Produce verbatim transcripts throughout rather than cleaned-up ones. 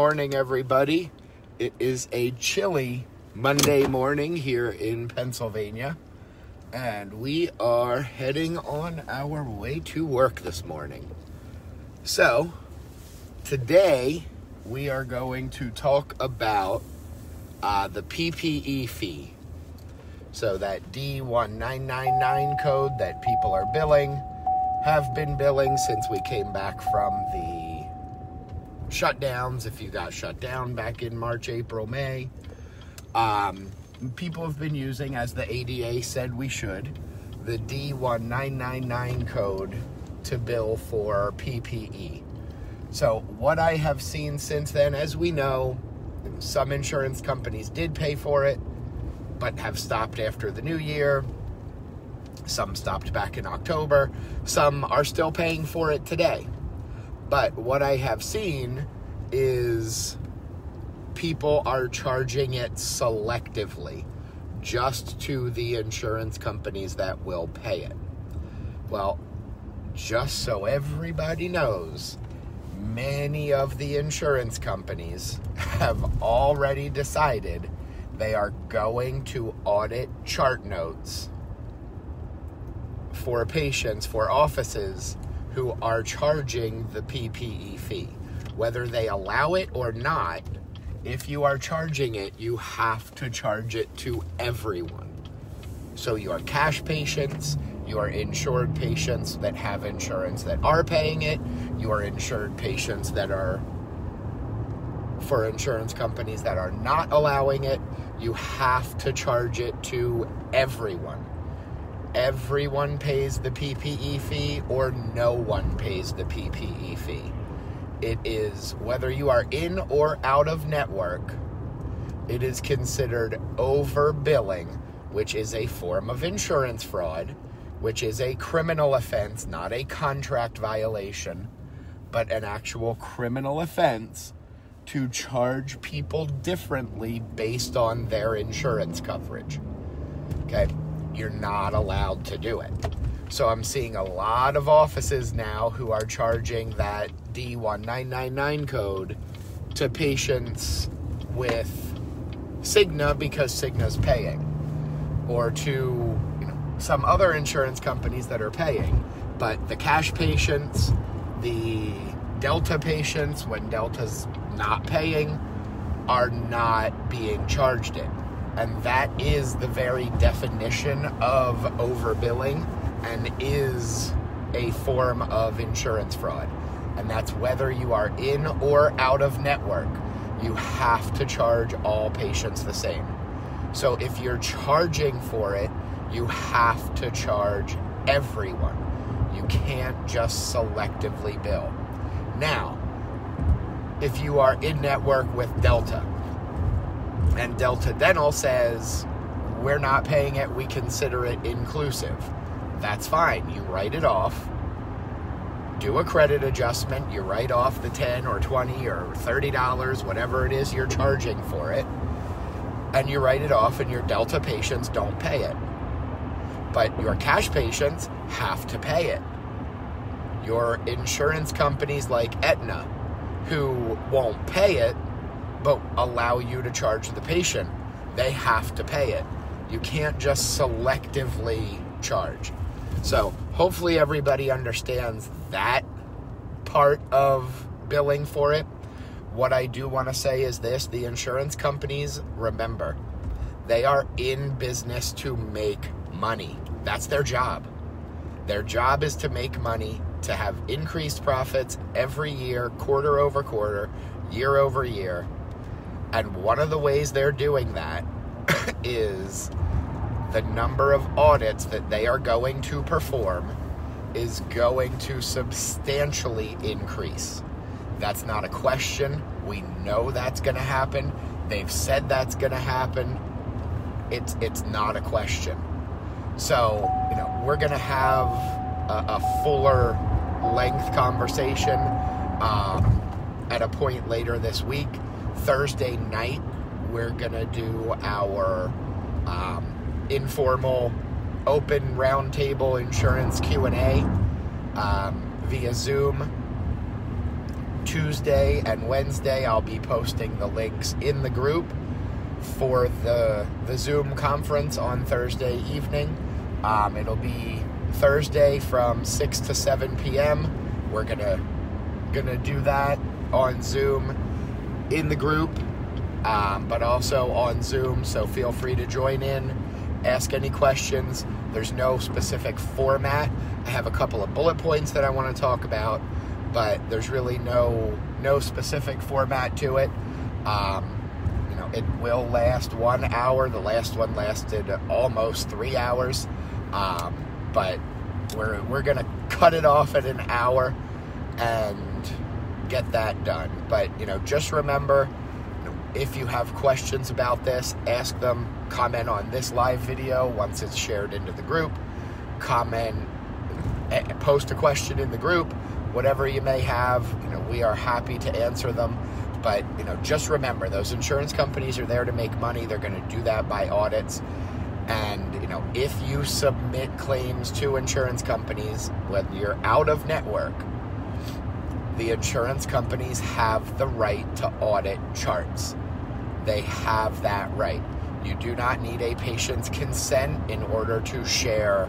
morning, everybody. It is a chilly Monday morning here in Pennsylvania, and we are heading on our way to work this morning. So, today we are going to talk about uh, the P P E fee. So that D one nine nine nine code that people are billing, have been billing since we came back from the shutdowns, if you got shut down back in March, April, May. Um, people have been using, as the A D A said we should, the D one nine nine nine code to bill for P P E. So what I have seen since then, as we know, some insurance companies did pay for it, but have stopped after the new year. Some stopped back in October. Some are still paying for it today. But what I have seen is people are charging it selectively just to the insurance companies that will pay it. Well, just so everybody knows, many of the insurance companies have already decided they are going to audit chart notes for patients, for offices who are charging the P P E fee. Whether they allow it or not, if you are charging it, you have to charge it to everyone. So your cash patients, your insured patients that have insurance that are paying it, your insured patients that are for insurance companies that are not allowing it, you have to charge it to everyone. Everyone pays the P P E fee or no one pays the P P E fee. It is, whether you are in or out of network, it is considered overbilling, which is a form of insurance fraud, which is a criminal offense, not a contract violation, but an actual criminal offense to charge people differently based on their insurance coverage. Okay? You're not allowed to do it. So I'm seeing a lot of offices now who are charging that D one nine nine nine code to patients with Cigna because Cigna's paying, or to, you know, some other insurance companies that are paying. But the cash patients, the Delta patients, when Delta's not paying, are not being charged it. And that is the very definition of overbilling and is a form of insurance fraud. And that's whether you are in or out of network, you have to charge all patients the same. So if you're charging for it, you have to charge everyone. You can't just selectively bill. Now, if you are in network with Delta, and Delta Dental says, we're not paying it, we consider it inclusive, that's fine. You write it off, do a credit adjustment, you write off the ten or twenty or thirty dollars, whatever it is you're charging for it, and you write it off, and your Delta patients don't pay it. But your cash patients have to pay it. Your insurance companies like Aetna, who won't pay it, but allow you to charge the patient, they have to pay it. You can't just selectively charge. So hopefully everybody understands that part of billing for it. What I do want to say is this: the insurance companies, remember, they are in business to make money. That's their job. Their job is to make money, to have increased profits every year, quarter over quarter, year over year. And one of the ways they're doing that is the number of audits that they are going to perform is going to substantially increase. That's not a question. We know that's going to happen. They've said that's going to happen. It's it's not a question. So, you know, we're going to have a, a fuller length conversation um, at a point later this week. Thursday night, we're going to do our um, informal open roundtable insurance Q and A um, via Zoom. Tuesday and Wednesday, I'll be posting the links in the group for the the Zoom conference on Thursday evening. Um, it'll be Thursday from six to seven p.m. We're gonna gonna do that on Zoom in the group, um, but also on Zoom. So feel free to join in, ask any questions. There's no specific format. I have a couple of bullet points that I want to talk about, but there's really no no specific format to it. Um, you know, it will last one hour. The last one lasted almost three hours, um, but we're we're gonna cut it off at an hour and get that done. But you know, just remember, you know, if you have questions about this, ask them. Comment on this live video once it's shared into the group. Comment, post a question in the group. Whatever you may have, you know, we are happy to answer them. But, you know, just remember, those insurance companies are there to make money. They're going to do that by audits. And, you know, if you submit claims to insurance companies when you're out of network, the insurance companies have the right to audit charts. They have that right. You do not need a patient's consent in order to share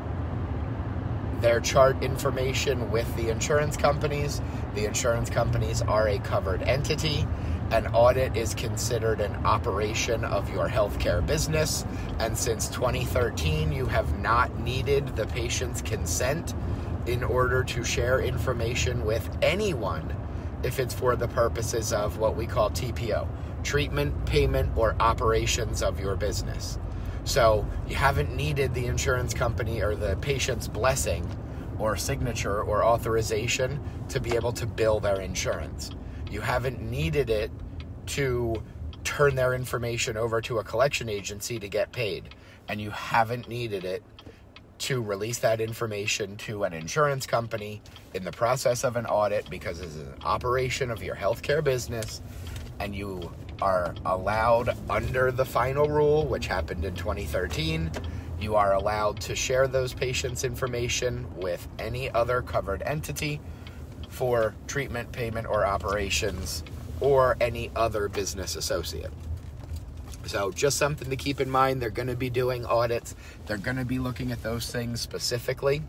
their chart information with the insurance companies. The insurance companies are a covered entity. An audit is considered an operation of your healthcare business. And since twenty thirteen, you have not needed the patient's consent in order to share information with anyone if it's for the purposes of what we call T P O, treatment, payment, or operations of your business. So you haven't needed the insurance company or the patient's blessing or signature or authorization to be able to bill their insurance. You haven't needed it to turn their information over to a collection agency to get paid. And you haven't needed it to release that information to an insurance company in the process of an audit, because it's an operation of your healthcare business, and you are allowed under the final rule, which happened in twenty thirteen, you are allowed to share those patients' information with any other covered entity for treatment, payment, or operations, or any other business associate. So just something to keep in mind. They're going to be doing audits. They're going to be looking at those things specifically.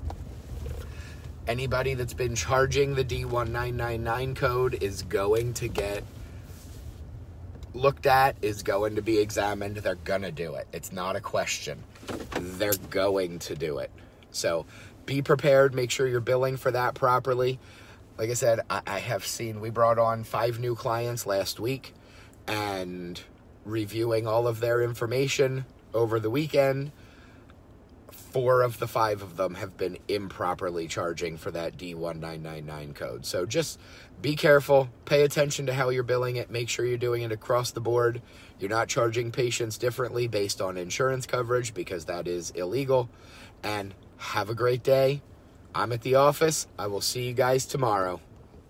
Anybody that's been charging the D one nine nine nine code is going to get looked at, is going to be examined. They're going to do it. It's not a question. They're going to do it. So be prepared. Make sure you're billing for that properly. Like I said, I, I have seen, we brought on five new clients last week, and reviewing all of their information over the weekend, four of the five of them have been improperly charging for that D one nine nine nine code. So just be careful, pay attention to how you're billing it, make sure you're doing it across the board. You're not charging patients differently based on insurance coverage, because that is illegal. And have a great day. I'm at the office. I will see you guys tomorrow.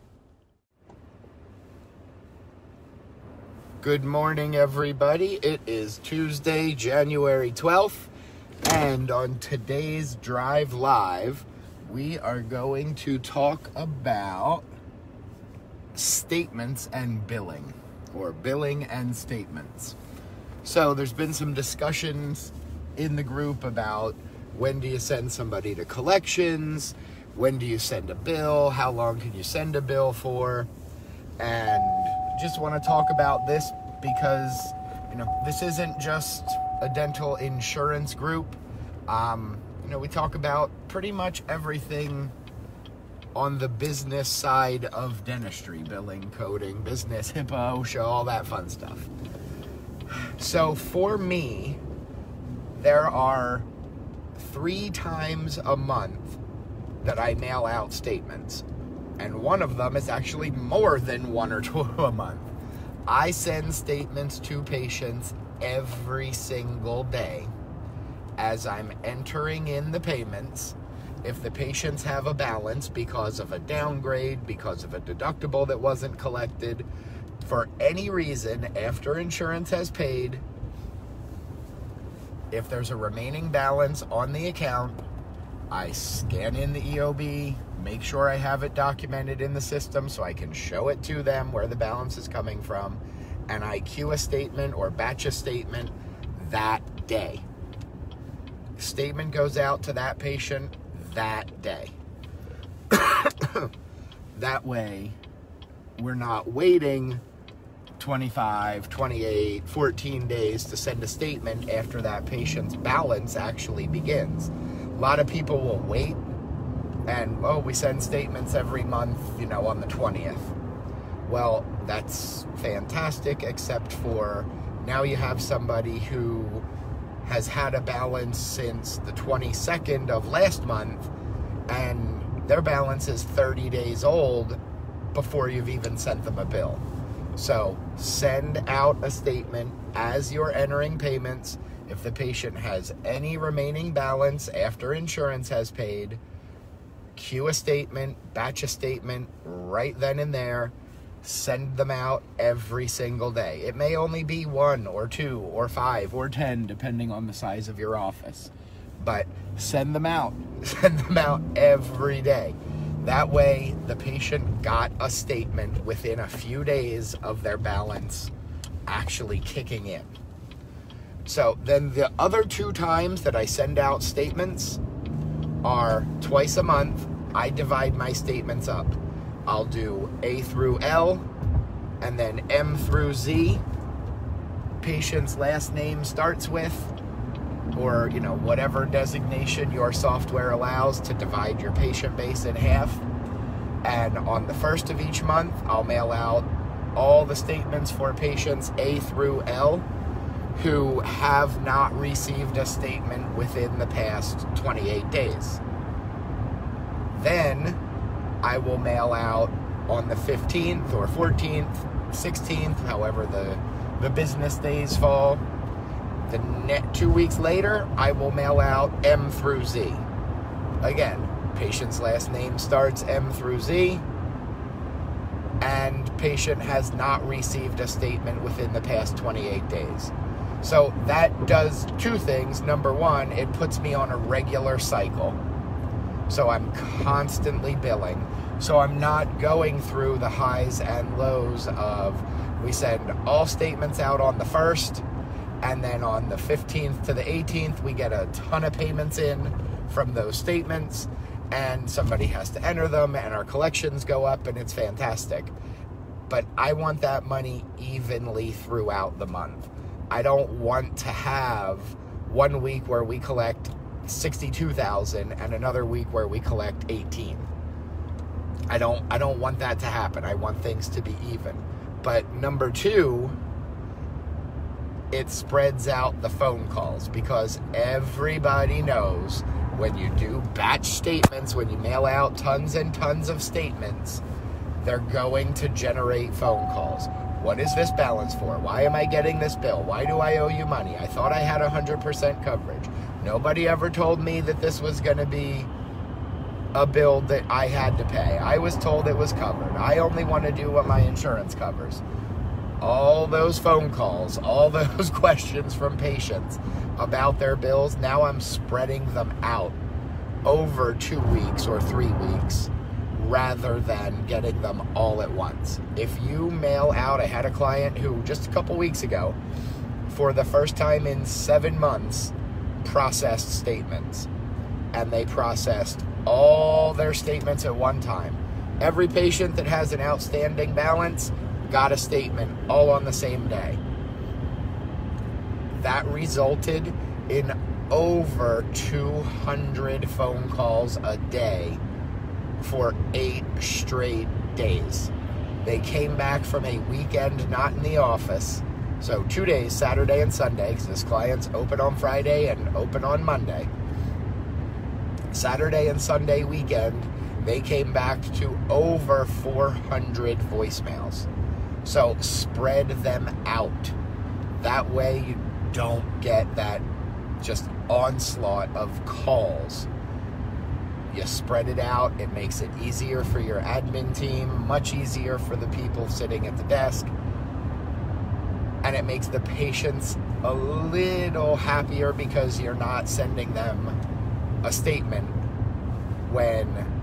Good morning, everybody. It is Tuesday, January twelfth, and on today's Drive Live, we are going to talk about statements and billing, or billing and statements. So there's been some discussions in the group about when do you send somebody to collections, when do you send a bill, how long can you send a bill for, and just want to talk about this because, you know, this isn't just a dental insurance group. Um, you know, we talk about pretty much everything on the business side of dentistry, billing, coding, business, HIPAA, OSHA, all that fun stuff. So for me, there are three times a month that I mail out statements. And one of them is actually more than one or two a month. I send statements to patients every single day as I'm entering in the payments. If the patients have a balance because of a downgrade, because of a deductible that wasn't collected, for any reason after insurance has paid, if there's a remaining balance on the account, I scan in the E O B, make sure I have it documented in the system so I can show it to them where the balance is coming from, and I queue a statement or batch a statement that day. Statement goes out to that patient that day. That way, we're not waiting twenty-five, twenty-eight, fourteen days to send a statement after that patient's balance actually begins. A lot of people will wait and, oh, we send statements every month, you know, on the twentieth. Well, that's fantastic, except for now you have somebody who has had a balance since the twenty-second of last month, and their balance is thirty days old before you've even sent them a bill. So send out a statement as you're entering payments. If the patient has any remaining balance after insurance has paid, queue a statement, batch a statement right then and there, send them out every single day. It may only be one or two or five or ten, depending on the size of your office. But send them out. Send them out every day. That way, the patient got a statement within a few days of their balance actually kicking in. So then the other two times that I send out statements are twice a month. I divide my statements up. I'll do A through L, and then M through Z. Patient's last name starts with, or, you know, whatever designation your software allows to divide your patient base in half. And on the first of each month, I'll mail out all the statements for patients A through L who have not received a statement within the past twenty-eight days. Then I will mail out on the fifteenth or fourteenth, sixteenth, however the, the business days fall. The net two weeks later, I will mail out M through Z. Again, patient's last name starts M through Z, and patient has not received a statement within the past twenty-eight days. So that does two things. Number one, it puts me on a regular cycle. So I'm constantly billing. So I'm not going through the highs and lows of, we send all statements out on the first, and then on the fifteenth to the eighteenth, we get a ton of payments in from those statements, and somebody has to enter them, and our collections go up, and it's fantastic. But I want that money evenly throughout the month. I don't want to have one week where we collect sixty-two thousand and another week where we collect eighteen. I don't I don't want that to happen. I want things to be even. But number two, it spreads out the phone calls, because everybody knows when you do batch statements, when you mail out tons and tons of statements, they're going to generate phone calls. What is this balance for? Why am I getting this bill? Why do I owe you money? I thought I had one hundred percent coverage. Nobody ever told me that this was going to be a bill that I had to pay. I was told it was covered. I only want to do what my insurance covers. All those phone calls, all those questions from patients about their bills, now I'm spreading them out over two weeks or three weeks rather than getting them all at once. If you mail out, I had a client who just a couple weeks ago, for the first time in seven months, processed statements. And they processed all their statements at one time. Every patient that has an outstanding balance got a statement all on the same day. That resulted in over two hundred phone calls a day for eight straight days. They came back from a weekend not in the office, so two days, Saturday and Sunday, because this client's open on Friday and open on Monday. Saturday and Sunday weekend, they came back to over four hundred voicemails. So spread them out. That way you don't get that just onslaught of calls. You spread it out. It makes it easier for your admin team, much easier for the people sitting at the desk. And it makes the patients a little happier because you're not sending them a statement when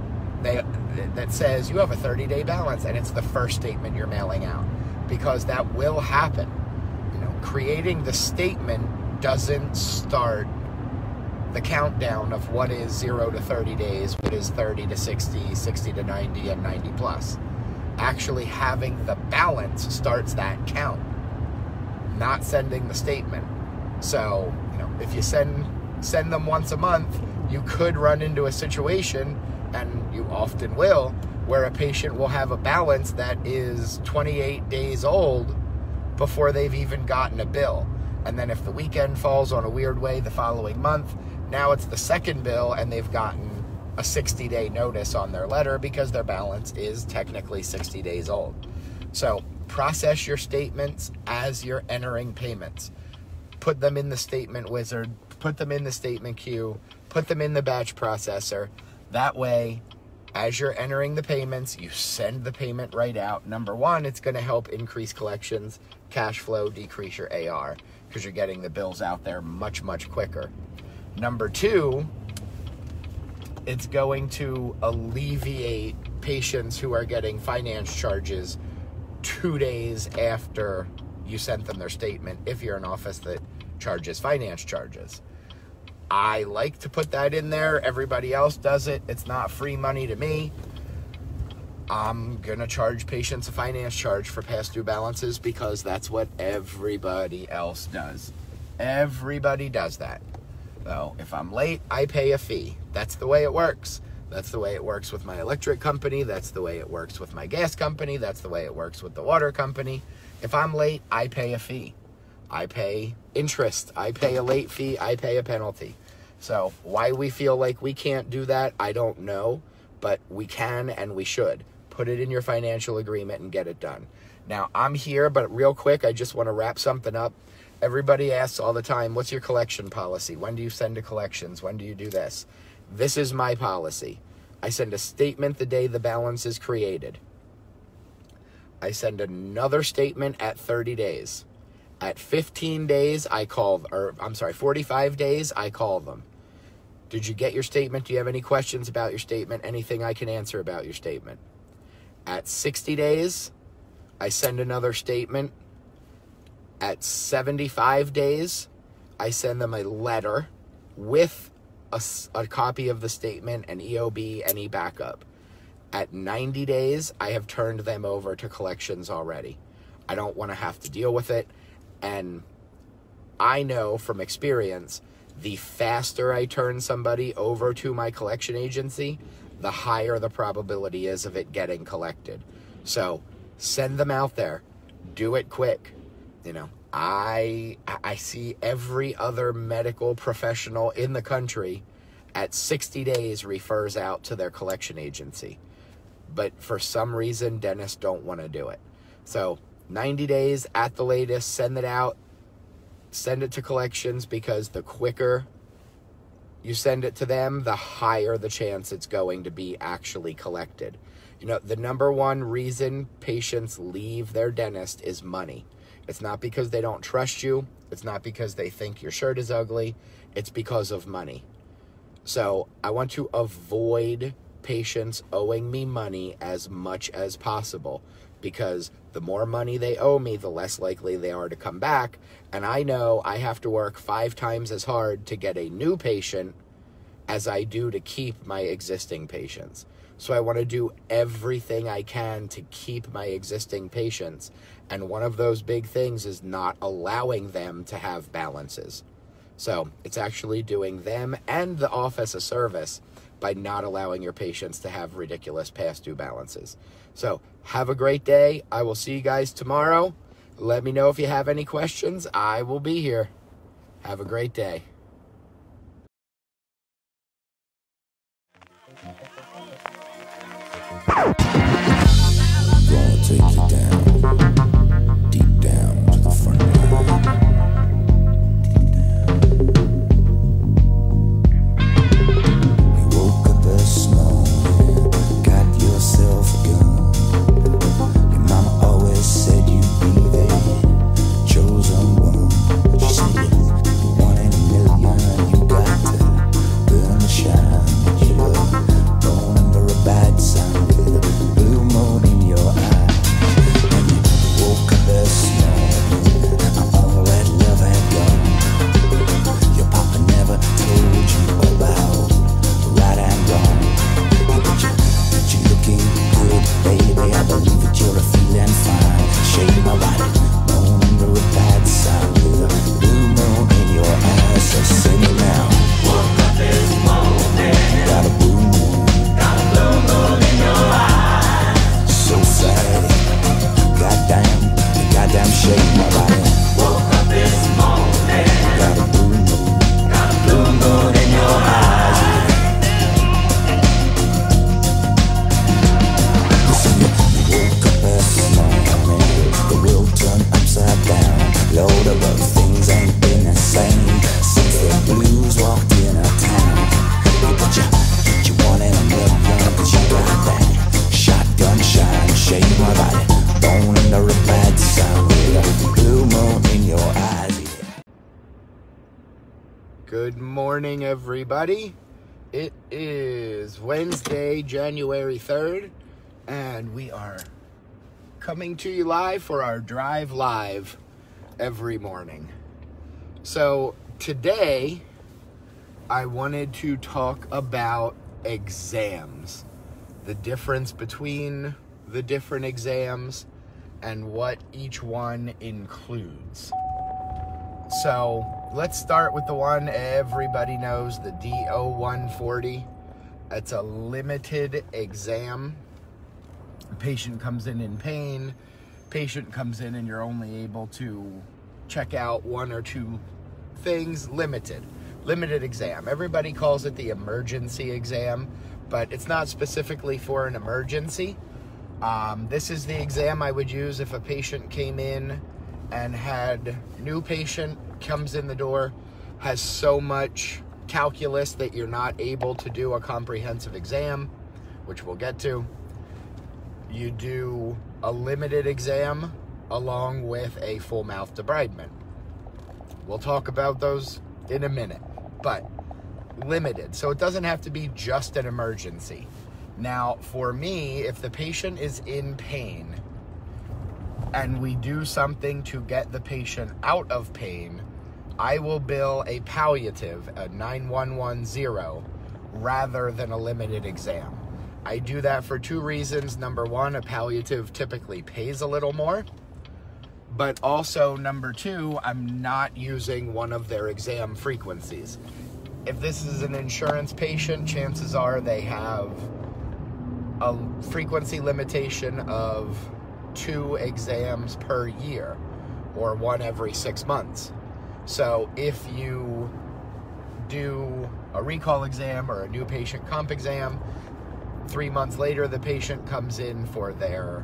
they that says you have a thirty-day balance, and it's the first statement you're mailing out, because that will happen. You know, creating the statement doesn't start the countdown of what is zero to thirty days, what is thirty to sixty, sixty to ninety, and ninety plus. Actually having the balance starts that count, not sending the statement. So, you know, if you send send them once a month, you could run into a situation, and you often will, where a patient will have a balance that is twenty-eight days old before they've even gotten a bill. And then if the weekend falls on a weird way the following month, now it's the second bill, and they've gotten a sixty-day notice on their letter because their balance is technically sixty days old. So process your statements as you're entering payments. Put them in the statement wizard, put them in the statement queue, put them in the batch processor. That way, as you're entering the payments, you send the payment right out. Number one, it's going to help increase collections, cash flow, decrease your A R, because you're getting the bills out there much, much quicker. Number two, it's going to alleviate patients who are getting finance charges two days after you sent them their statement, if you're an office that charges finance charges. I like to put that in there. Everybody else does it. It's not free money to me. I'm going to charge patients a finance charge for past due balances because that's what everybody else does. Everybody does that. So if I'm late, I pay a fee. That's the way it works. That's the way it works with my electric company. That's the way it works with my gas company. That's the way it works with the water company. If I'm late, I pay a fee. I pay interest. I pay a late fee. I pay a penalty. So why we feel like we can't do that, I don't know, but we can and we should. Put it in your financial agreement and get it done. Now, I'm here, but real quick, I just want to wrap something up. Everybody asks all the time, what's your collection policy? When do you send to collections? When do you do this? This is my policy. I send a statement the day the balance is created. I send another statement at thirty days. At fifteen days, I call, or I'm sorry, forty-five days, I call them. Did you get your statement? Do you have any questions about your statement? Anything I can answer about your statement? At sixty days, I send another statement. At seventy-five days, I send them a letter with a, a copy of the statement, an E O B, any backup. At ninety days, I have turned them over to collections already. I don't want to have to deal with it. And I know from experience, the faster I turn somebody over to my collection agency, the higher the probability is of it getting collected. So send them out there. Do it quick. You know, I I see every other medical professional in the country at sixty days refers out to their collection agency. But for some reason, dentists don't want to do it. So ninety days at the latest, send it out. Send it to collections, because the quicker you send it to them, the higher the chance it's going to be actually collected. You know, the number one reason patients leave their dentist is money. It's not because they don't trust you. It's not because they think your shirt is ugly. It's because of money. So I want to avoid patients owing me money as much as possible, because the more money they owe me, the less likely they are to come back. And I know I have to work five times as hard to get a new patient as I do to keep my existing patients. So I want to do everything I can to keep my existing patients. And one of those big things is not allowing them to have balances. So it's actually doing them and the office a service by not allowing your patients to have ridiculous past due balances. So have a great day. I will see you guys tomorrow. Let me know if you have any questions. I will be here. Have a great day. Gonna take you down, deep down to the front line. You woke up this morning, got yourself a gun. Your mama always said you'd be the chosen one. She said you're one in a million, you got to burn the shine. You're born under a bad Good morning, everybody. It is Wednesday, January third, and we are coming to you live for our Drive Live every morning. So today, I wanted to talk about exams, the difference between the different exams, and what each one includes. So let's start with the one everybody knows, the D O one forty. It's a limited exam. The patient comes in in pain. Patient comes in and you're only able to check out one or two things. Limited. Limited exam. Everybody calls it the emergency exam, but it's not specifically for an emergency. Um, this is the exam I would use if a patient came in and had new patient comes in the door, has so much calculus that you're not able to do a comprehensive exam, which we'll get to. You do a limited exam along with a full mouth debridement. We'll talk about those in a minute, but limited. So it doesn't have to be just an emergency. Now, for me, if the patient is in pain and we do something to get the patient out of pain, I will bill a palliative, a nine one one zero, rather than a limited exam. I do that for two reasons. Number one, a palliative typically pays a little more. But also, number two, I'm not using one of their exam frequencies. If this is an insurance patient, chances are they have a frequency limitation of two exams per year, or one every six months. So if you do a recall exam or a new patient comp exam, three months later the patient comes in for their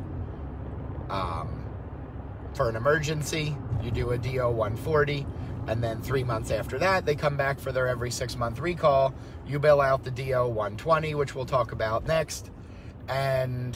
um, for an emergency, you do a D O one forty, and then three months after that they come back for their every six month recall, you bill out the D O one twenty, which we'll talk about next, and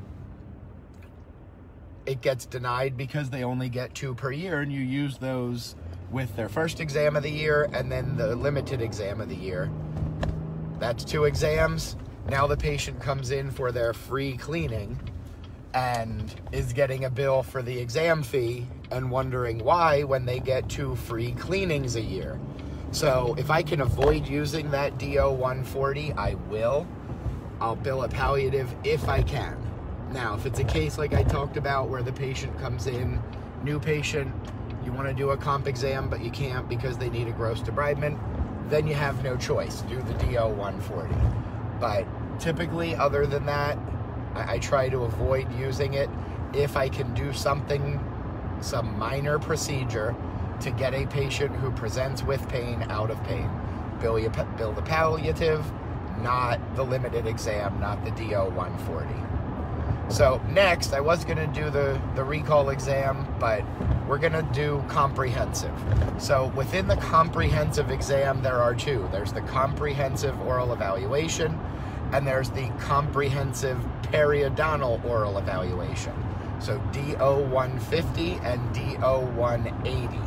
it gets denied because they only get two per year, and you use those with their first exam of the year and then the limited exam of the year. That's two exams. Now the patient comes in for their free cleaning and is getting a bill for the exam fee and wondering why when they get two free cleanings a year. So if I can avoid using that D O one forty, I will. I'll bill a palliative if I can. Now, if it's a case like I talked about where the patient comes in, new patient, you want to do a comp exam, but you can't because they need a gross debridement, then you have no choice. Do the D O one forty. But typically, other than that, I, I try to avoid using it if I can do something, some minor procedure to get a patient who presents with pain out of pain. Bill, you, bill the palliative, not the limited exam, not the D O one forty. So next, I was going to do the, the recall exam, but we're going to do comprehensive. So within the comprehensive exam, there are two. There's the comprehensive oral evaluation, and there's the comprehensive periodontal oral evaluation. So D O one fifty and D O one eighty.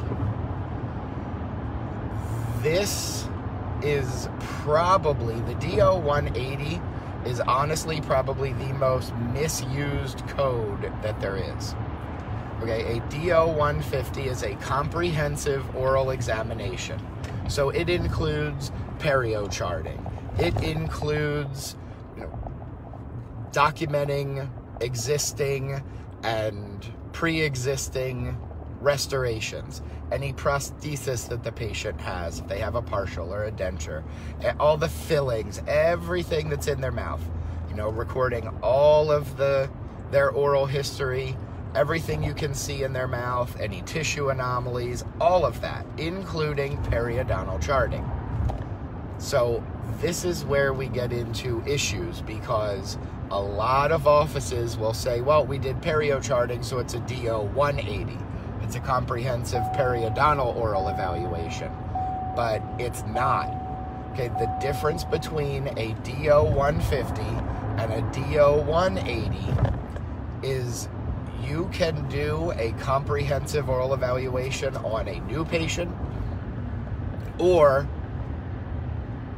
This is probably, the D O one eighty is honestly probably the most misused code that there is. Okay, a D O one fifty is a comprehensive oral examination. So it includes perio charting. It includes, you know, documenting existing and pre-existing restorations, any prosthesis that the patient has, if they have a partial or a denture, all the fillings, everything that's in their mouth, you know, recording all of the their oral history, everything you can see in their mouth, any tissue anomalies, all of that, including periodontal charting. So this is where we get into issues, because a lot of offices will say, well, we did perio charting, so it's a D O one eighty. It's a comprehensive periodontal oral evaluation, but it's not. Okay, the difference between a D O one fifty and a D O one eighty is you can do a comprehensive oral evaluation on a new patient or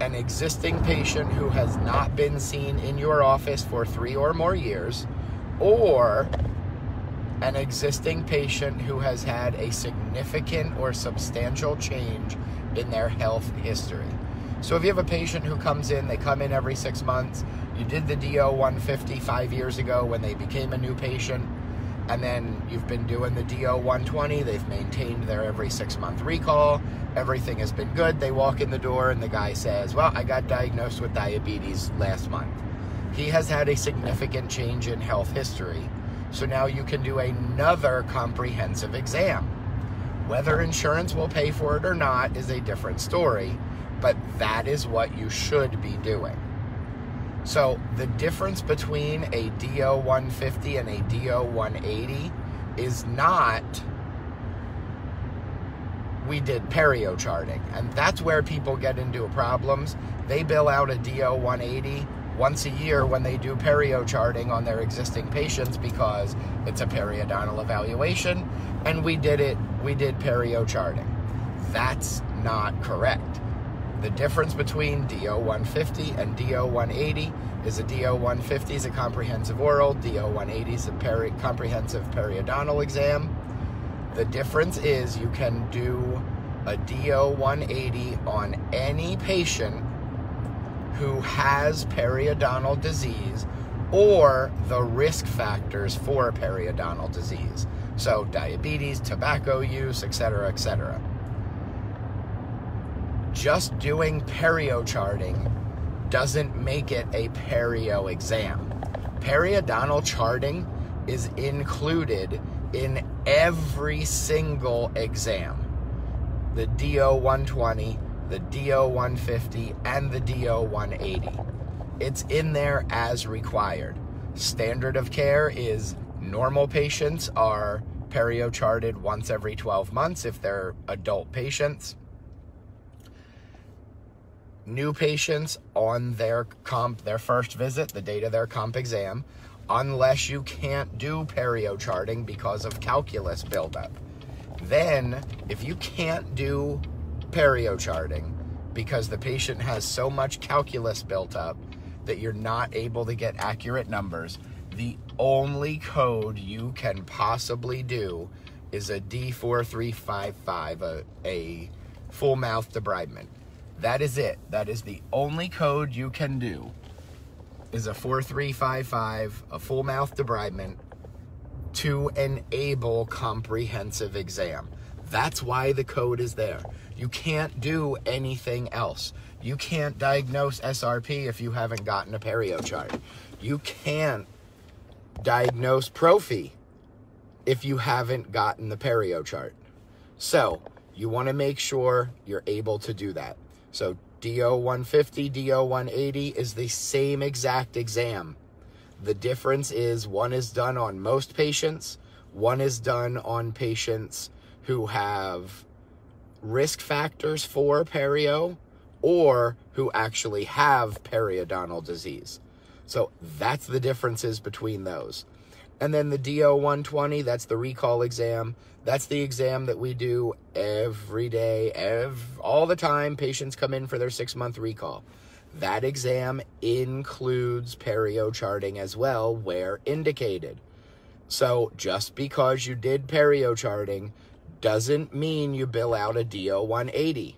an existing patient who has not been seen in your office for three or more years, or an existing patient who has had a significant or substantial change in their health history. So if you have a patient who comes in, they come in every six months, you did the D O one fifty five years ago when they became a new patient, and then you've been doing the D O one twenty, they've maintained their every six month recall, everything has been good, they walk in the door and the guy says, well, I got diagnosed with diabetes last month. He has had a significant change in health history, so now you can do another comprehensive exam. Whether insurance will pay for it or not is a different story, but that is what you should be doing. So the difference between a D O one fifty and a D O one eighty is not we did perio charting, and that's where people get into problems. They bill out a D O one eighty once a year when they do perio charting on their existing patients because it's a periodontal evaluation, and we did it, we did perio charting. That's not correct. The difference between D O one fifty and D O one eighty is a D O one fifty is a comprehensive oral, D O one eighty is a peri- comprehensive periodontal exam. The difference is you can do a D O one eighty on any patient who has periodontal disease or the risk factors for periodontal disease. So diabetes, tobacco use, et cetera, et cetera. Just doing perio charting doesn't make it a perio exam. Periodontal charting is included in every single exam. The D O one twenty, the D O one fifty, and the D O one eighty. It's in there as required. Standard of care is normal patients are perio charted once every twelve months if they're adult patients. New patients on their comp, their first visit, the date of their comp exam, unless you can't do perio charting because of calculus buildup. Then, if you can't do perio charting because the patient has so much calculus built up that you're not able to get accurate numbers, the only code you can possibly do is a D four three five five, a, a full mouth debridement. That is it. That is the only code you can do, is a four three five five, a full mouth debridement, to enable comprehensive exam. That's why the code is there. You can't do anything else. You can't diagnose S R P if you haven't gotten a perio chart. You can't diagnose prophy if you haven't gotten the perio chart. So you want to make sure you're able to do that. So D O one fifty, D O one eighty is the same exact exam. The difference is one is done on most patients, one is done on patients who have risk factors for perio or who actually have periodontal disease. So that's the differences between those. And then the D O one twenty, that's the recall exam. That's the exam that we do every day, ev- all the time. Patients come in for their six-month recall. That exam includes perio charting as well, where indicated. So just because you did perio charting doesn't mean you bill out a D O one eighty.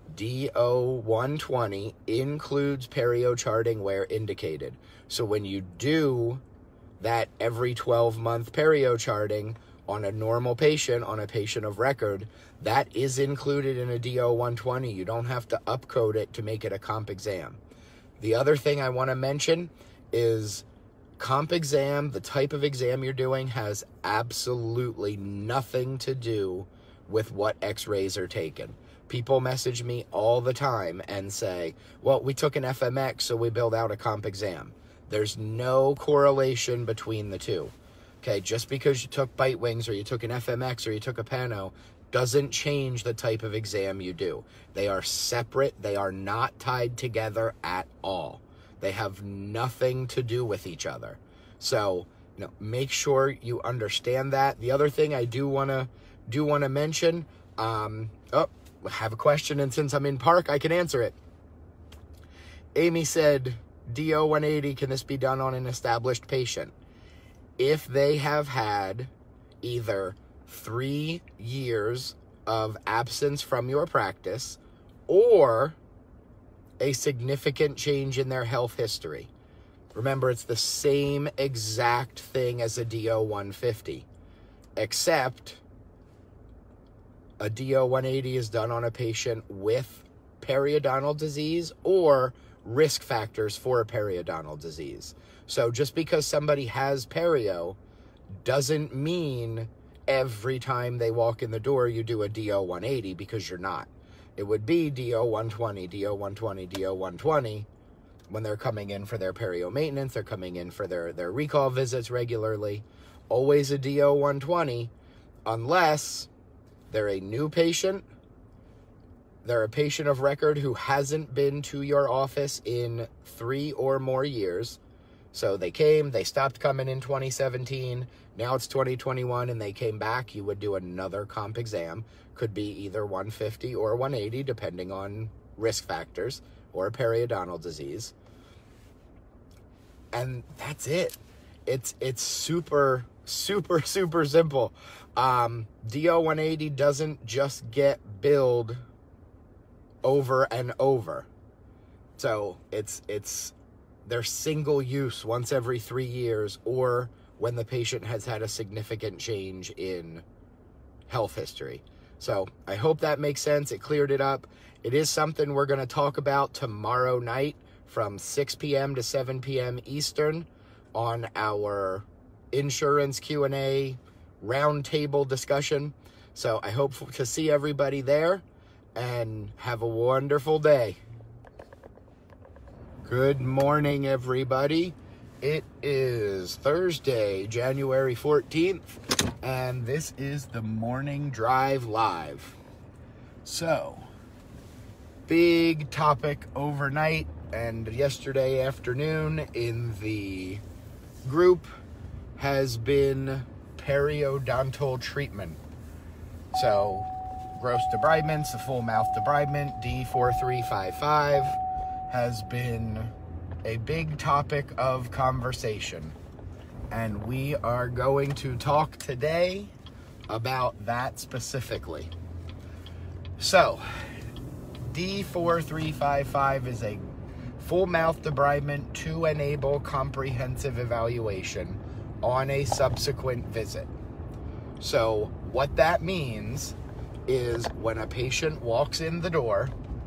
D O one twenty includes perio charting where indicated. So when you do that every twelve month perio charting on a normal patient, on a patient of record, that is included in a D O one twenty. You don't have to upcode it to make it a comp exam. The other thing I want to mention is comp exam, the type of exam you're doing, has absolutely nothing to do with what x-rays are taken. People message me all the time and say, well, we took an F M X, so we billed out a comp exam. There's no correlation between the two. Okay, just because you took bite wings or you took an F M X or you took a pano doesn't change the type of exam you do. They are separate. They are not tied together at all. They have nothing to do with each other. So, you know, make sure you understand that. The other thing I do want to do want to mention, um, oh, I have a question, and since I'm in park, I can answer it. Amy said, D O one eighty, can this be done on an established patient? If they have had either three years of absence from your practice or a significant change in their health history. Remember, it's the same exact thing as a D O one fifty, except a D O one eighty is done on a patient with periodontal disease or risk factors for a periodontal disease. So just because somebody has perio doesn't mean every time they walk in the door you do a D O one eighty, because you're not. It would be D O one twenty, D O one twenty, D O one twenty when they're coming in for their perio maintenance, they're coming in for their, their recall visits regularly. Always a D O one twenty, unless they're a new patient, they're a patient of record who hasn't been to your office in three or more years. So they came, they stopped coming in twenty seventeen, now it's twenty twenty-one, and they came back, you would do another comp exam. Could be either one fifty or one eighty, depending on risk factors or periodontal disease. And that's it. It's it's super, super, super simple. Um, D O one eighty doesn't just get billed over and over. So it's it's they're single use once every three years or when the patient has had a significant change in health history. So I hope that makes sense. It cleared it up. It is something we're going to talk about tomorrow night from six p.m. to seven p.m. Eastern on our insurance Q and A roundtable discussion. So I hope to see everybody there, and have a wonderful day. Good morning, everybody. It is Thursday, January fourteenth, and this is the Morning Drive Live. So, big topic overnight and yesterday afternoon in the group has been periodontal treatment. So, gross debridements, the full mouth debridement, D four three five five, has been a big topic of conversation. And we are going to talk today about that specifically. So, D four three five five is a full mouth debridement to enable comprehensive evaluation on a subsequent visit. So, what that means is when a patient walks in the door,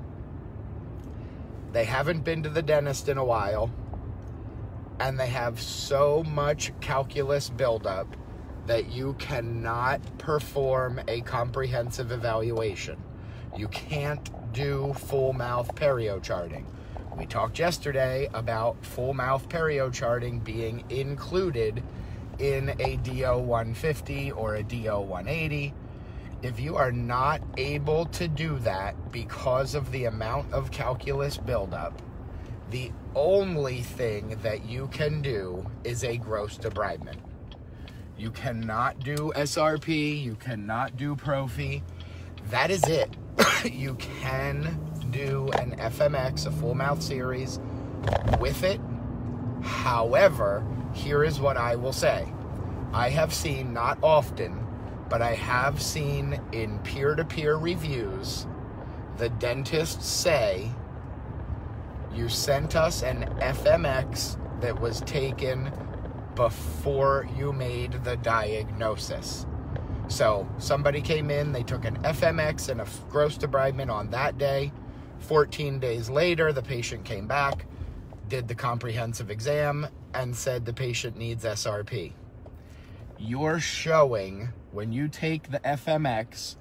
they haven't been to the dentist in a while, and they have so much calculus buildup that you cannot perform a comprehensive evaluation. You can't do full mouth perio charting. We talked yesterday about full mouth perio charting being included in a D O one fifty or a D O one eighty. If you are not able to do that because of the amount of calculus buildup, the only thing that you can do is a gross debridement. You cannot do S R P, you cannot do prophy. That is it. You can do an F M X, a full mouth series, with it. However, here is what I will say. I have seen, not often, but I have seen in peer-to-peer reviews, the dentists say, you sent us an F M X that was taken before you made the diagnosis. So somebody came in, they took an F M X and a gross debridement on that day. fourteen days later, the patient came back, did the comprehensive exam, and said the patient needs S R P. You're showing, when you take the F M X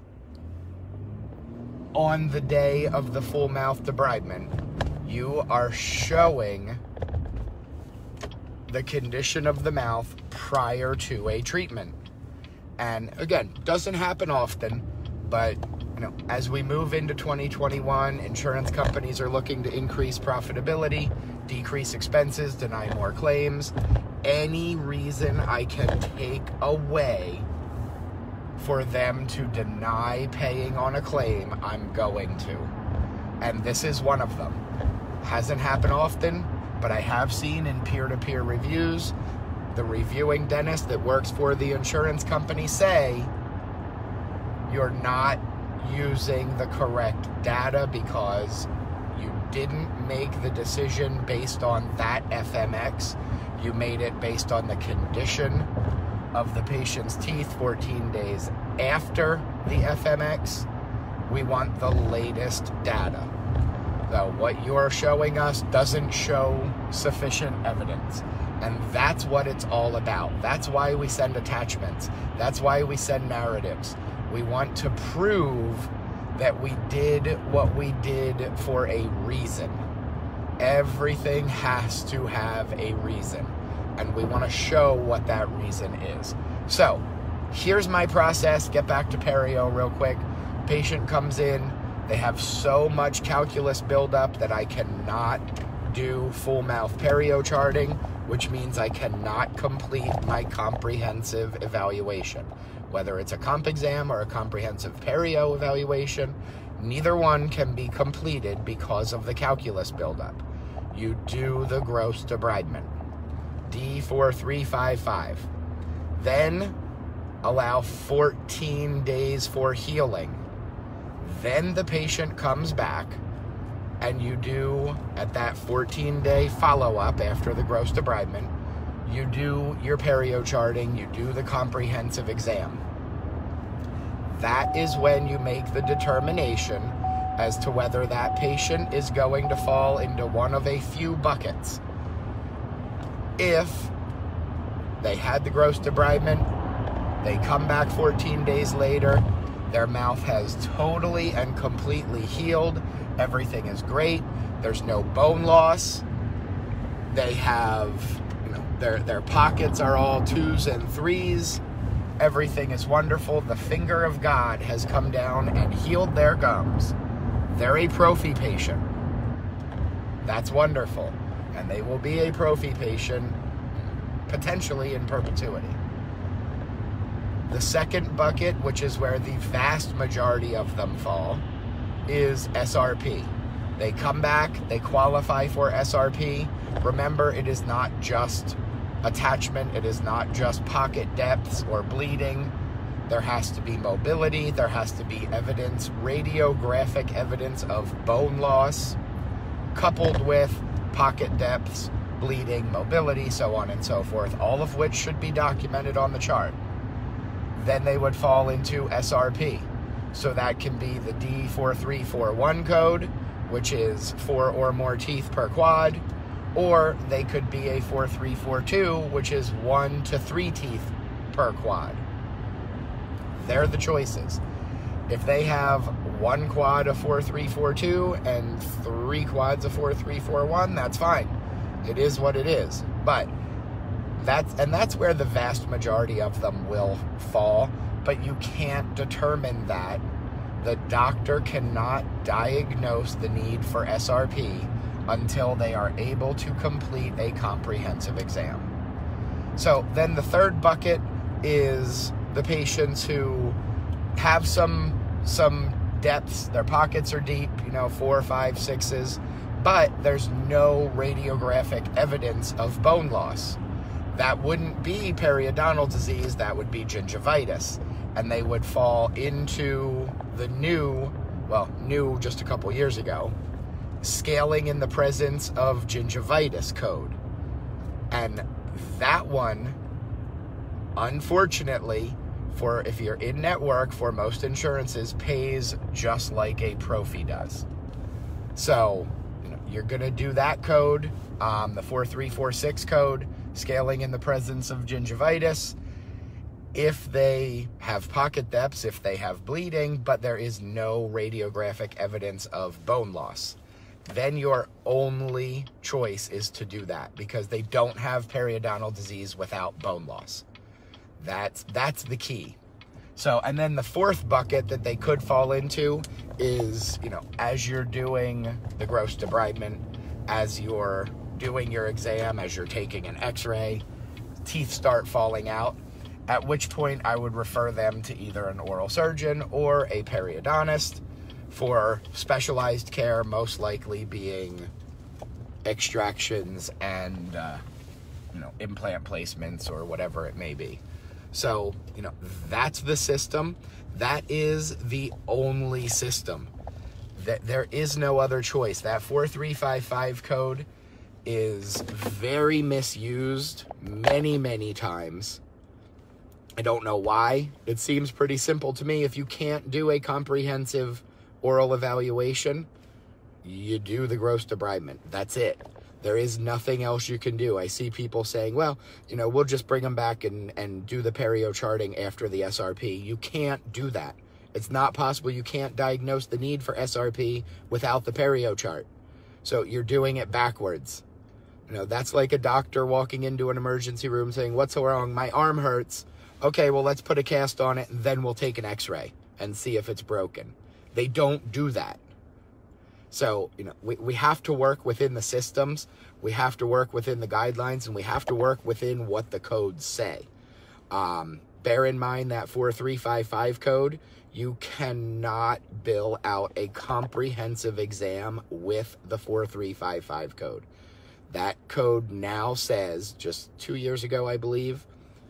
on the day of the full mouth debridement, you are showing the condition of the mouth prior to a treatment. And again, doesn't happen often, but you know, as we move into twenty twenty-one, insurance companies are looking to increase profitability, decrease expenses, deny more claims. Any reason I can take away for them to deny paying on a claim, I'm going to. And this is one of them. Hasn't happened often, but I have seen in peer-to-peer reviews, the reviewing dentist that works for the insurance company say, you're not using the correct data because you didn't make the decision based on that F M X. You made it based on the condition of the patient's teeth fourteen days after the F M X. We want the latest data. So what you're showing us doesn't show sufficient evidence. And that's what it's all about. That's why we send attachments. That's why we send narratives. We want to prove that we did what we did for a reason. Everything has to have a reason. And we want to show what that reason is. So, here's my process. Get back to perio real quick. Patient comes in. They have so much calculus buildup that I cannot do full mouth perio charting, which means I cannot complete my comprehensive evaluation. Whether it's a comp exam or a comprehensive perio evaluation, neither one can be completed because of the calculus buildup. You do the gross debridement, D four three five five. Then allow fourteen days for healing. Then the patient comes back and you do, at that fourteen day follow-up after the gross debridement, you do your perio charting, you do the comprehensive exam. That is when you make the determination as to whether that patient is going to fall into one of a few buckets. If they had the gross debridement, they come back fourteen days later, their mouth has totally and completely healed, everything is great, there's no bone loss, they have, you know, their, their pockets are all twos and threes, everything is wonderful, the finger of God has come down and healed their gums. They're a prophy patient. That's wonderful. And they will be a prophy patient potentially in perpetuity. The second bucket, which is where the vast majority of them fall, is S R P. They come back, they qualify for S R P. Remember, it is not just attachment, it is not just pocket depths or bleeding. There has to be mobility, there has to be evidence, radiographic evidence of bone loss, coupled with pocket depths, bleeding, mobility, so on and so forth, all of which should be documented on the chart. Then they would fall into S R P. So that can be the D four three four one code, which is four or more teeth per quad, or they could be a four three four two, which is one to three teeth per quad. They're the choices. If they have one quad of four three four two and three quads of four three four one, that's fine. It is what it is. But that's, and that's where the vast majority of them will fall, but you can't determine that. The doctor cannot diagnose the need for S R P until they are able to complete a comprehensive exam. So then the third bucket is the patients who have some some depths, their pockets are deep, you know, four, five, sixes, but there's no radiographic evidence of bone loss. That wouldn't be periodontal disease, that would be gingivitis. And they would fall into the new, well, new just a couple years ago, scaling in the presence of gingivitis code. And that one, unfortunately, for if you're in network, for most insurances, pays just like a prophy does. So, you know, you're going to do that code, um, the four three four six code, scaling in the presence of gingivitis. If they have pocket depths, if they have bleeding, but there is no radiographic evidence of bone loss, then your only choice is to do that, because they don't have periodontal disease without bone loss. That's, that's the key. So, and then the fourth bucket that they could fall into is, you know, as you're doing the gross debridement, as you're doing your exam, as you're taking an x-ray, teeth start falling out, at which point I would refer them to either an oral surgeon or a periodontist for specialized care, most likely being extractions and, uh, you know, implant placements or whatever it may be. So, you know, that's the system. That is the only system. That there is no other choice. That four three five five code is very misused many, many times. I don't know why. It seems pretty simple to me. If you can't do a comprehensive oral evaluation, you do the gross debridement. That's it. There is nothing else you can do. I see people saying, well, you know, we'll just bring them back and, and do the perio charting after the S R P. You can't do that. It's not possible. You can't diagnose the need for S R P without the perio chart. So you're doing it backwards. You know, that's like a doctor walking into an emergency room saying, what's wrong? My arm hurts. Okay, well, let's put a cast on it, and then we'll take an x-ray and see if it's broken. They don't do that. So, you know, we, we have to work within the systems, we have to work within the guidelines, and we have to work within what the codes say. Um, bear in mind that four three five five code, you cannot bill out a comprehensive exam with the four three five five code. That code now says, just two years ago, I believe,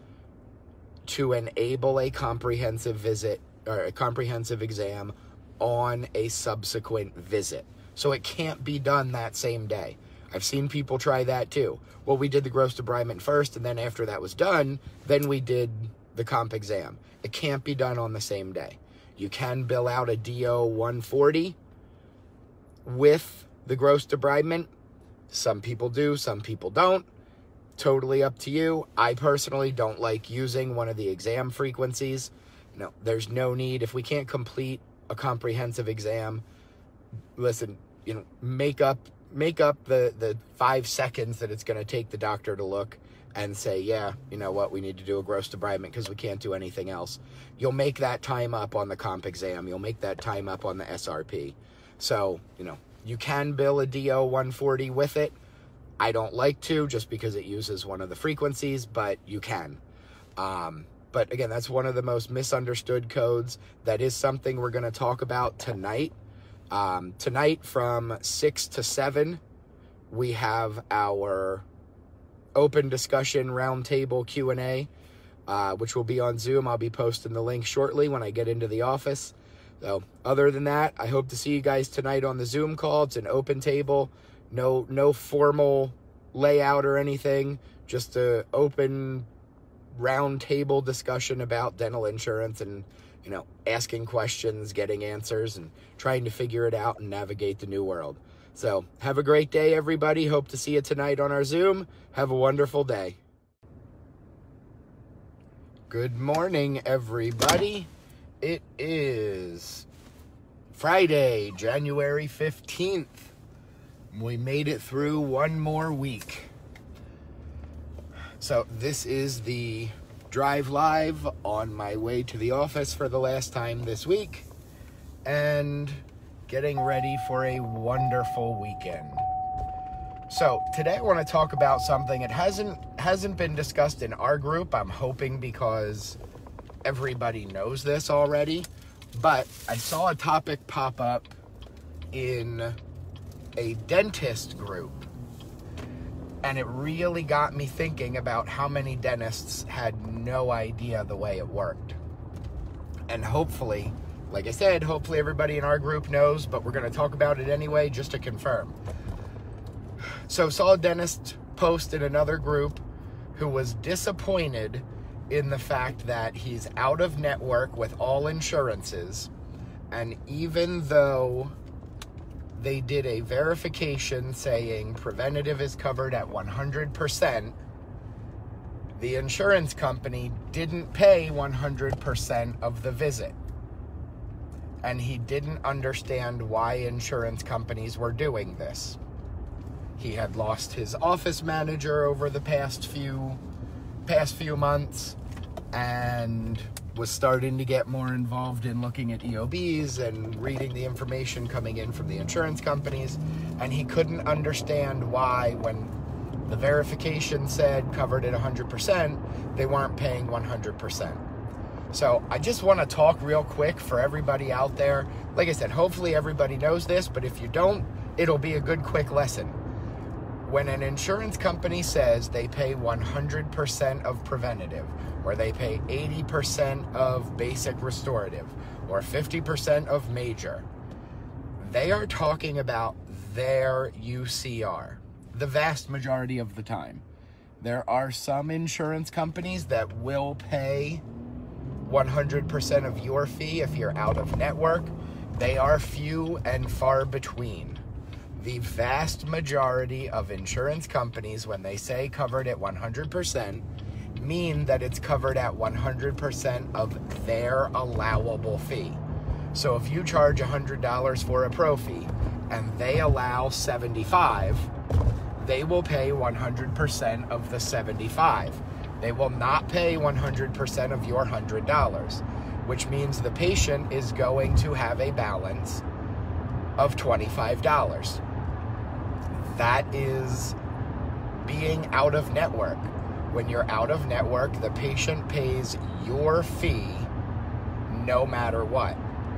to enable a comprehensive visit or a comprehensive exam on a subsequent visit. So it can't be done that same day. I've seen people try that too. Well, we did the gross debridement first, and then after that was done, then we did the comp exam. It can't be done on the same day. You can bill out a D O one forty with the gross debridement. Some people do, some people don't. Totally up to you. I personally don't like using one of the exam frequencies. No, there's no need. If we can't complete a comprehensive exam, listen, you know, make up make up the the five seconds that it's going to take the doctor to look and say, yeah, you know what, we need to do a gross debridement because we can't do anything else. You'll make that time up on the comp exam. You'll make that time up on the S R P. So, you know, you can bill a D O one forty with it. I don't like to, just because it uses one of the frequencies, but you can. Um, but again, that's one of the most misunderstood codes. That is something we're going to talk about tonight. Um, tonight from six to seven, we have our open discussion roundtable Q and A, uh, which will be on Zoom. I'll be posting the link shortly when I get into the office. So other than that, I hope to see you guys tonight on the Zoom call. It's an open table. No, no formal layout or anything, just a open round table discussion about dental insurance and, you know, asking questions, getting answers, and trying to figure it out and navigate the new world. So have a great day, everybody. Hope to see you tonight on our Zoom. Have a wonderful day. Good morning, everybody. It is Friday, January fifteenth. We made it through one more week. So this is the drive live on my way to the office for the last time this week, and getting ready for a wonderful weekend. So today I want to talk about something. It hasn't hasn't been discussed in our group. I'm hoping because everybody knows this already, but I saw a topic pop up in a dentist group, and it really got me thinking about how many dentists had no idea the way it worked. And hopefully, like I said, hopefully everybody in our group knows, but we're going to talk about it anyway just to confirm. So saw a dentist post in another group who was disappointed in the fact that he's out of network with all insurances, and even though they did a verification saying preventative is covered at one hundred percent, the insurance company didn't pay one hundred percent of the visit. And he didn't understand why insurance companies were doing this. He had lost his office manager over the past few past few months and was starting to get more involved in looking at E O Bs and reading the information coming in from the insurance companies, and he couldn't understand why, when the verification said covered at one hundred percent, they weren't paying one hundred percent. So I just want to talk real quick for everybody out there. Like I said, hopefully everybody knows this, but if you don't, it'll be a good quick lesson. when an insurance company says they pay one hundred percent of preventative, or they pay eighty percent of basic restorative, or fifty percent of major, they are talking about their U C R the vast majority of the time. There are some insurance companies that will pay one hundred percent of your fee if you're out of network. They are few and far between. The vast majority of insurance companies, when they say covered at one hundred percent, mean that it's covered at one hundred percent of their allowable fee. So if you charge one hundred dollars for a pro fee and they allow seventy-five dollars, they will pay one hundred percent of the seventy-five dollars. They will not pay one hundred percent of your one hundred dollars, which means the patient is going to have a balance of twenty-five dollars. That is being out of network. When you're out of network, the patient pays your fee no matter what.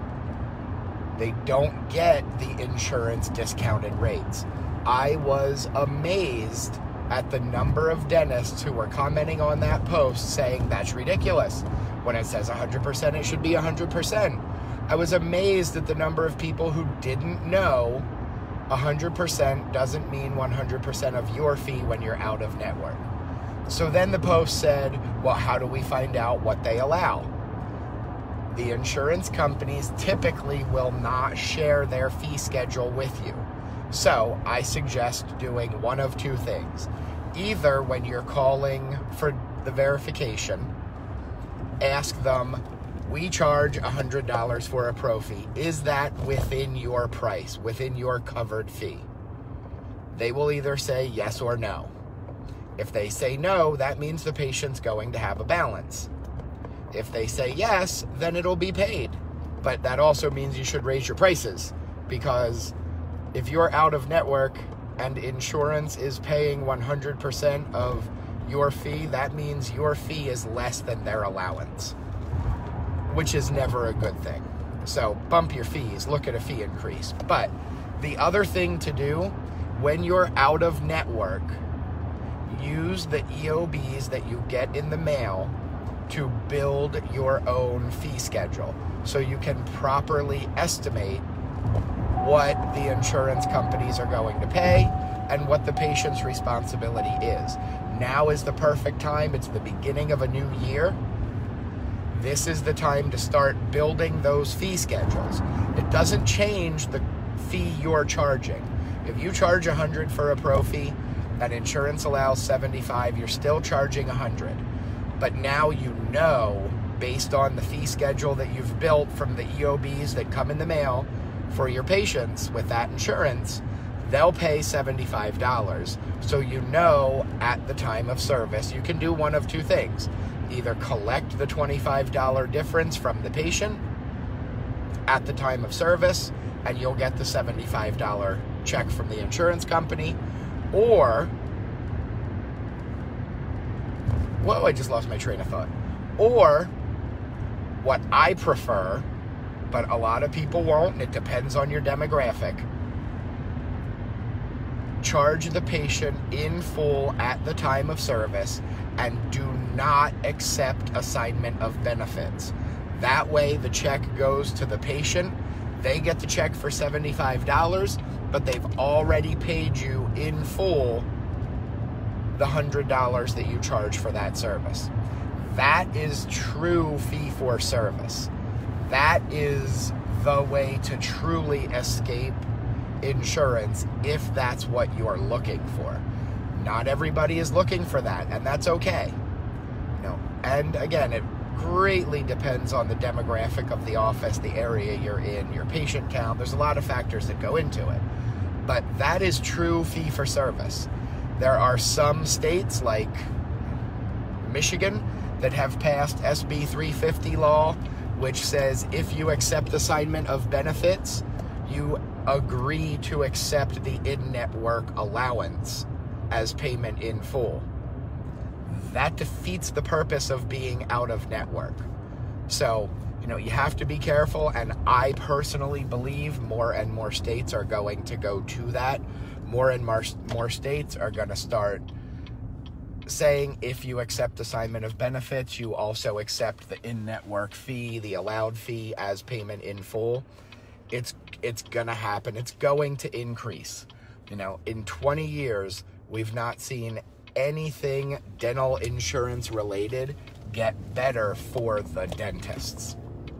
They don't get the insurance discounted rates. I was amazed at the number of dentists who were commenting on that post saying that's ridiculous. When it says one hundred percent, it should be one hundred percent. I was amazed at the number of people who didn't know one hundred percent doesn't mean one hundred percent of your fee when you're out of network. So then the post said, well, how do we find out what they allow? The insurance companies typically will not share their fee schedule with you. So I suggest doing one of two things. Either when you're calling for the verification, ask them, we charge one hundred dollars for a pro fee. Is that within your price, within your covered fee? They will either say yes or no. If they say no, that means the patient's going to have a balance. If they say yes, then it'll be paid. But that also means you should raise your prices, because if you're out of network and insurance is paying one hundred percent of your fee, that means your fee is less than their allowance, which is never a good thing. So bump your fees, look at a fee increase. But the other thing to do when you're out of network, use the E O Bs that you get in the mail to build your own fee schedule so you can properly estimate what the insurance companies are going to pay and what the patient's responsibility is. Now is the perfect time. It's the beginning of a new year. This is the time to start building those fee schedules. It doesn't change the fee you're charging. If you charge one hundred dollars for a pro fee and insurance allows seventy-five dollars, you're still charging one hundred dollars. But now you know, based on the fee schedule that you've built from the E O Bs that come in the mail for your patients with that insurance, they'll pay seventy-five dollars. So you know at the time of service, you can do one of two things. Either collect the twenty-five dollars difference from the patient at the time of service, and you'll get the seventy-five dollars check from the insurance company, or, whoa, I just lost my train of thought. Or, what I prefer, but a lot of people won't, and it depends on your demographic, charge the patient in full at the time of service and do not accept assignment of benefits. That way the check goes to the patient. They get the check for seventy-five dollars, but they've already paid you in full the one hundred dollars that you charge for that service. That is true fee for service. That is the way to truly escape insurance if that's what you're looking for. Not everybody is looking for that, and that's okay. You know, and again, it greatly depends on the demographic of the office, the area you're in, your patient count. There's a lot of factors that go into it. But that is true fee for service. There are some states like Michigan that have passed S B three fifty law, which says if you accept assignment of benefits, you agree to accept the in-network allowance as payment in full. That defeats the purpose of being out of network. So, you know, you have to be careful, and I personally believe more and more states are going to go to that. more and more, more states are going to start saying if you accept assignment of benefits, you also accept the in-network fee, the allowed fee as payment in full. It's it's going to happen. It's going to increase. You know, in twenty years, we've not seen anything dental insurance related get better for the dentists.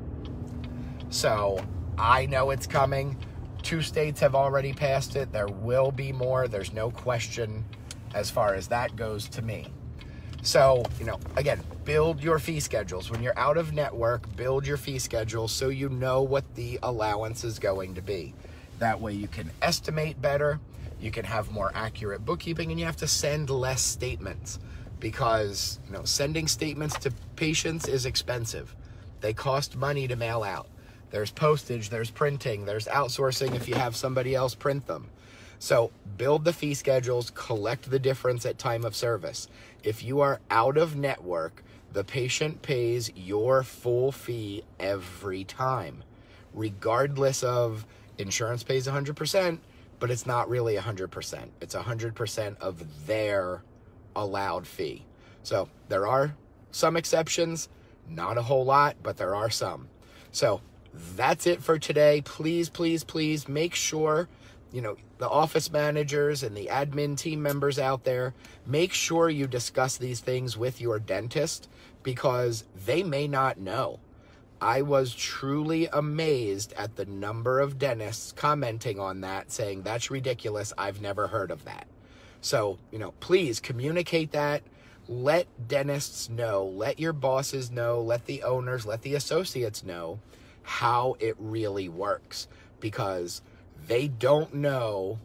So I know it's coming. Two states have already passed it. There will be more. There's no question as far as that goes to me. So, you know, again, build your fee schedules. When you're out of network, build your fee schedule so you know what the allowance is going to be. That way you can estimate better, you can have more accurate bookkeeping, and you have to send less statements because, you know, sending statements to patients is expensive. They cost money to mail out. There's postage, there's printing, there's outsourcing if you have somebody else print them. So build the fee schedules, collect the difference at time of service. If you are out of network, the patient pays your full fee every time, regardless of insurance pays one hundred percent, but it's not really one hundred percent. It's one hundred percent of their allowed fee. So there are some exceptions, not a whole lot, but there are some. So that's it for today. Please, please, please make sure, you know, the office managers and the admin team members out there, make sure you discuss these things with your dentist because they may not know. I was truly amazed at the number of dentists commenting on that, saying, that's ridiculous, I've never heard of that. So, you know, please communicate that. Let dentists know, let your bosses know, let the owners, let the associates know how it really works because they don't know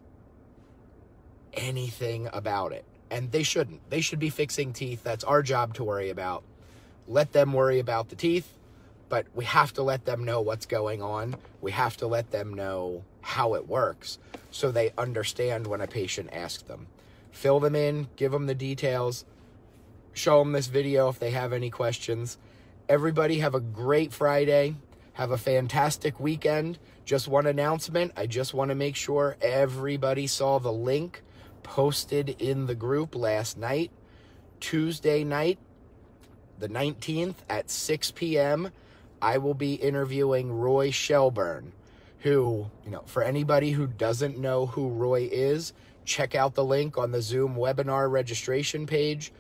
anything about it. And they shouldn't. They should be fixing teeth. That's our job to worry about. Let them worry about the teeth, but we have to let them know what's going on. We have to let them know how it works so they understand when a patient asks them. Fill them in, give them the details, show them this video if they have any questions. Everybody have a great Friday. Have a fantastic weekend. Just one announcement. I just want to make sure everybody saw the link posted in the group last night. Tuesday night, the nineteenth at six p.m., I will be interviewing Roy Shelburne, who, you know, for anybody who doesn't know who Roy is, check out the link on the Zoom webinar registration page.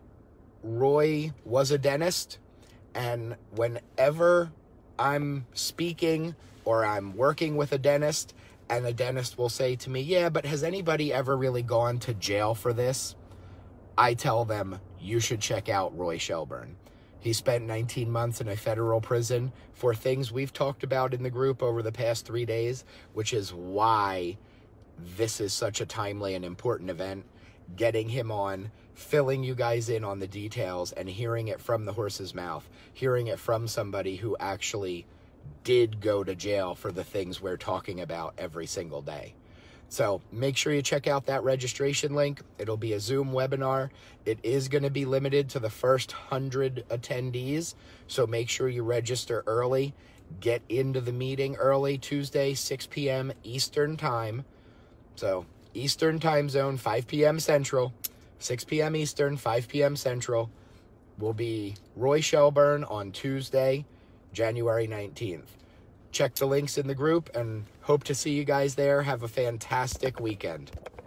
Roy was a dentist, and whenever I'm speaking or I'm working with a dentist and a dentist will say to me, yeah, but has anybody ever really gone to jail for this? I tell them, you should check out Roy Shelburne. He spent nineteen months in a federal prison for things we've talked about in the group over the past three days, which is why this is such a timely and important event. Getting him on, filling you guys in on the details and hearing it from the horse's mouth, hearing it from somebody who actually did go to jail for the things we're talking about every single day. So make sure you check out that registration link. It'll be a Zoom webinar. It is going to be limited to the first one hundred attendees, so make sure you register early. Get into the meeting early, Tuesday, six p.m. Eastern Time. So Eastern Time Zone, five p.m. Central. six p.m. Eastern, five p.m. Central, will be Roy Shelburne on Tuesday, January nineteenth. Check the links in the group and hope to see you guys there. Have a fantastic weekend.